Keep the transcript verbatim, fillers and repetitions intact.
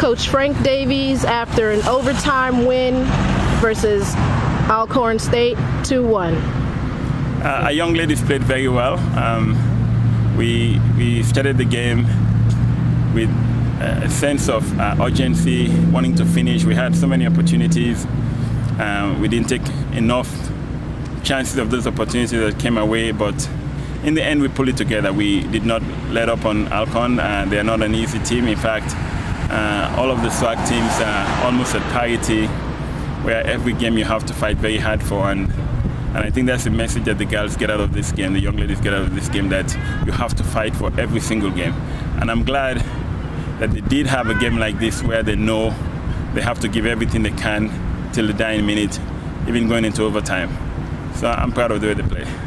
Coach Frank Davies after an overtime win versus Alcorn State, two one. Uh, our young ladies played very well. Um, we, we started the game with a sense of uh, urgency, wanting to finish. We had so many opportunities. Um, we didn't take enough chances of those opportunities that came our way, but in the end we pulled it together. We did not let up on Alcorn. Uh, they are not an easy team. In fact, uh, all of the SWAC teams are almost at parity, where every game you have to fight very hard for. And, and I think that's the message that the girls get out of this game, the young ladies get out of this game, that you have to fight for every single game. And I'm glad that they did have a game like this where they know they have to give everything they can till the dying minute, even going into overtime. So I'm proud of the way they play.